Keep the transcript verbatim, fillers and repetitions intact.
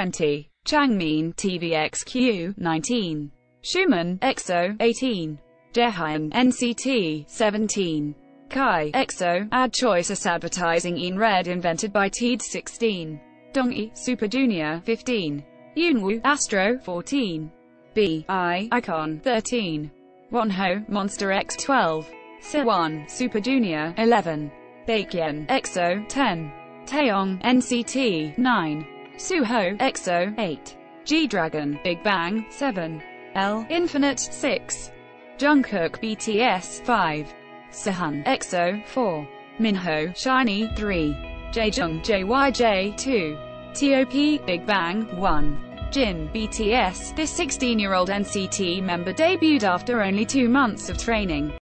twenty. Changmin, T V X Q, nineteen. Xiumin, X O, eighteen. Jaehyun, N C T, seventeen. Kai, X O, AdChoicesADVERTISINGinRead invented by T V X Q. Dongyi, Super Junior, fifteen. Yoonwoo, Astro, fourteen. B I, Icon, thirteen. Wonho, Monster X, twelve. Sewon, Super Junior, eleven. Baekhyun, X O, ten. Taeyong, N C T, nine. Suho, X O, eight. G-Dragon, Big Bang, seven. L, Infinite, six. Jungkook, B T S, five. Sehun, X O, four. Minho, Shiny, three. Jaehyun, J Y J, two. Top, Big Bang, one. Jin, B T S. This sixteen-year-old N C T member debuted after only two months of training.